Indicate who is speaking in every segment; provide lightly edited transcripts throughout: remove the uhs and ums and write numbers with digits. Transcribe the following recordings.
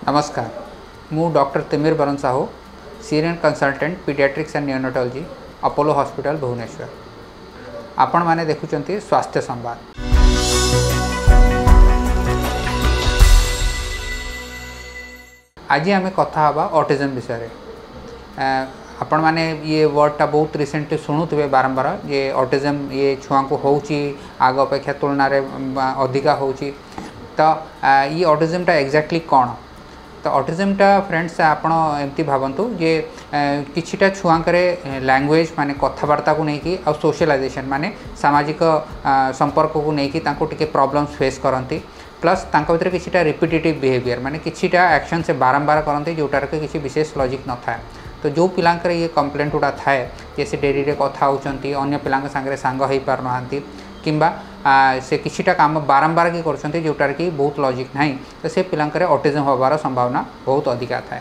Speaker 1: नमस्कार मु doctor Timir Baran Sahu senior consultant pediatrics and neonatology Apollo hospital Bhubaneswar. आपण माने देखुचंती स्वास्थ्य संवाद। आज आम कथा हवा ऑटिज्म विषय। आपण माने ये वर्डटा बहुत रिसेंटली शुणुवे बारंबार ये ऑटिज्म ये छुआ को होची आग अपेक्षा तुलना रे अधिका होची। तो ये ऑटिज्मटा एक्जाक्टली कौन तो ऑटिज्मटा फ्रेंड्स आपण एमती भावतु जे किछिटा छुआंकरे लैंग्वेज माने कथबार्ता को लेकिन आ सोशलाइजेशन माने सामाजिक संपर्क को लेकिन तांको टिके प्रॉब्लम्स फेस करती प्लस तांको भीतर किछिटा रिपीटेटिव बिहेवियर माने किछिटा एक्शन से बारंबार करते जोटार के किसी विशेष लॉजिक न था। तो जो पिलांकर ये कंप्लेंट गुड़ा थाए जे से डेरी रे कथा होचंती अन्य पिलांक संगे सांग होई पार नहांती किंबा से किछिटा काम बारंबार की करछंती जोटार की बहुत लॉजिक नहीं तो से पिलांकर ऑटिज्म होबार संभावना बहुत अधिका थाए।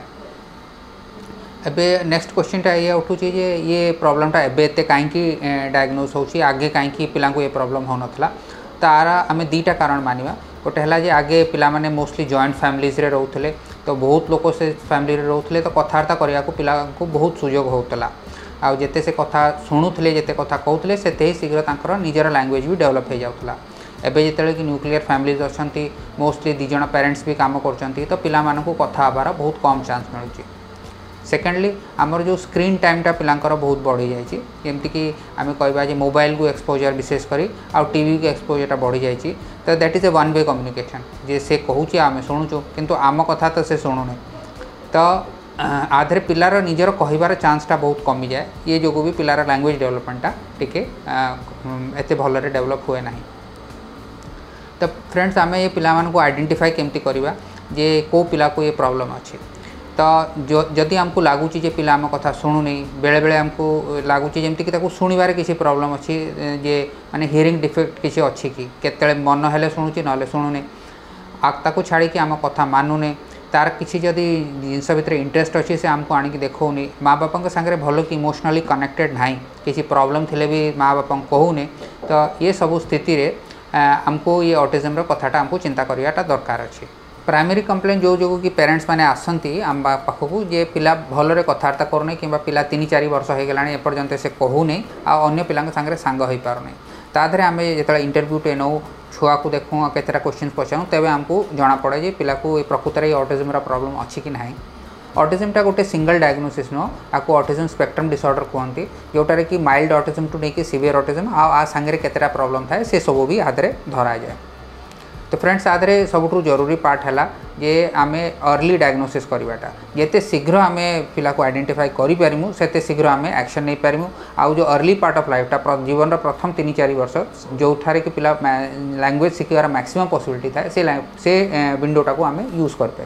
Speaker 1: एबे नेक्स्ट क्वेश्चनटा ये उठुची जे ये प्रॉब्लमटा एबे एते काईकी डायग्नोस होची आगे काईकी पिलांको ये प्रॉब्लम हो नथला। तार आमे दीटा कारण मानिबा। गोटे हला जे आगे पिला माने मोस्टली जॉइंट फैमिलीज रे रहउथले तो बहुत लोक से फैमिली रे रहउथले तो कथार्ता करिया को पिला को बहुत सुयोग होतला आ जेते से कथा शुणुले जेते कथा कहते से शीघ्र तांकर निजर लैंग्वेज भी डेवलप हो जाऊला। एबे जेतेले कि न्यूक्लियर फैमिलीज अच्छी मोस्टली दी जण पेरेंट्स भी काम करचंती तो पिला मानकु कथा हबार बहुत कम चांस मिलुची। सेकेंडली आमर जो स्क्रीन टाइमटा पिलांकर बहुत बढ़ी जाइए जमती कि आम कहवा जे मोबाइल को एक्सपोजर विशेष करी आ टीवी को एक्सपोजरटा बढ़ी जाइए तो that is a one way communication जे से कहूँ आम शुणुचु किंतु आम कथा तो से शुणुने तो आधे पिलार निजर कहबार चांसटा बहुत कमी जाए ये जो भी पिलार लैंग्वेज डेवलपमेंटा टिके एते भलरे डेवलप हुए ना। तो फ्रेंड्स आम ये पिला मानकु आइडेंटिफाई केमती करवा जे को पिला को ये प्रॉब्लम अच्छी। तो जो जदि आमको लगुच जे पिला आम कथा शुणुनी बेले बेले आमको लगुच जमती कि शुणवार किसी प्रॉब्लम अच्छी जे माने हियरिंग डिफेक्ट किसी अच्छी कि केतले मन हेले शुणुची ना शुणुनी ताको छाड़ी आम कथा मानुने तार किसी जदि जिनस भितर इंटरेस्ट अच्छी से आमको आणिक देखौनी माँ बापा सागरे भल कि इमोशनली कनेक्टेड ना किसी प्रॉब्लम थिले भी माँ बापा कहूने तो ये सब स्थिति रे आमको ये ऑटिज्म कथाटा आमको चिंता कराटा दरकार अच्छी। प्राइमरी कंप्लेन जो कि पेरेंट्स माने आसंती आम पाखक जे पिला भलरे कथबार्ता करूनी कि पिला 3-4 वर्ष हो गलानी एपर्यंत से कहूनी आ अन्य पिला सागरे सांग हो पारुनी ताधरे आम जो इंटरव्यू टे नौ छुआ को देखूँ केतटा क्वेश्चन पचारूँ तेज आमको जना पड़े जे पिला को प्रकृत ये ऑटिज्म प्रॉब्लम अच्छी कि ना। ऑटिज्मटा गोटे सिंगल डायग्नोसिस नुह आपको ऑटिज्म स्पेक्ट्रम डिसऑर्डर कहते जोटार कि माइल्ड ऑटिज्म टू लेकिन सीवियर ऑटिज्म आ सांगे केतटा प्रॉब्लम थाए से सब भी आधे धरा जाए। तो फ्रेंड्स आधे सबुठू जरूरी पार्ट है जे आम अर्ली डायग्नोसिस करवाटा जिते शीघ्र आम पिला को आइडेंटिफाई करूँ से शीघ्र आम एक्शन नहीं पारूँ। आउ जो अर्ली पार्ट ऑफ लाइफटा जीवन प्रथम 3-4 वर्ष जो ठारे कि पिला लैंग्वेज शिखार मैक्सिमम पॉसिबिलिटी थाए से विंडोटा को आम यूज कर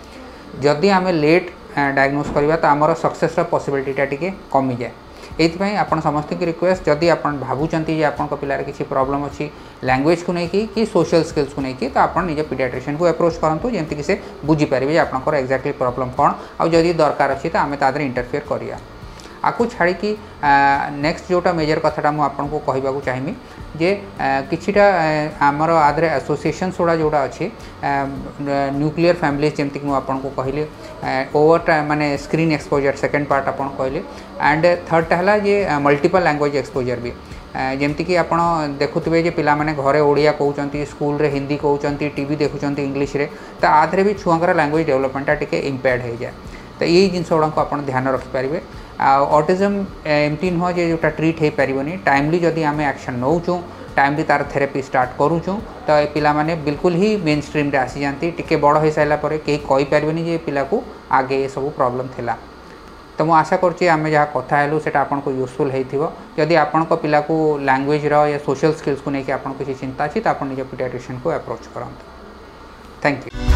Speaker 1: जदि आम लेट डायग्नोस करवा तो आमर सक्सेस पॉसिबिलिटीटा टिके कमी जाए। ये आपन समस्त की रिक्वेस्ट जदि आप भावुंट आपन पिलार किसी प्रॉब्लम अच्छी लैंग्वेज को लेकिन कि सोशल स्किल्स को लेकिन तो आप निज पीडियाट्रिशियन को अप्रोच करूँ जमती कि से बुझीपारे आपंकर एक्जाक्टली प्रॉब्लम कौन आउ जदि दरकार अच्छी तो आम तादर इंटरफेयर करिया। आपको छाड़ी कि नेक्स्ट जोटा मेजर कथाटा मुझे आपको कहवाक चाहिए जे किछिटा आमर आधे एसोसिएशन्स गुड़ा जोड़ा अच्छी न्यूक्लियर फैमिलीज जमती कि आपको कहली ओवर माने स्क्रीन एक्सपोजर सेकेंड पार्ट आप कहली एंड थर्डटा है जे मल्टीपल लैंग्वेज एक्सपोजर भी जमती कि आप देखुवे जे पिला माने घरे ओडिया कहते स्कूल रे हिंदी कहते टीवी देखुंत इंग्लीश रे तो आधे भी छुआंकर लैंग्वेज डेवलपमेंटा टिके इम्पेयर्ड हो जाए। तो यही जिनस गुड़ा आप ध्यान रखिपारे। ऑटिज्म एमती नुह जे जोटा ट्रीट हो पारनी टाइमली जदि आम एक्शन नौचु टाइमली तार थेरेपी स्टार्ट करूँ तो ये पिला माने बिल्कुल ही मेन स्ट्रीम रे आसी जाती टिके बड़ हो सारा कहीं कहीपरि जे पिला को आगे ये सब प्रॉब्लम थिला। तो मुझे आशा करुँचे आम जहाँ कथा हेलु से आपको यूजफुल हो जदि आपण पिला को लैंग्वेज या सोशल स्किल्स को लेकिन आपको किसी चिंता अच्छी तो आप निज पीडियाट्रिशियन को अप्रोच करते। Thank you.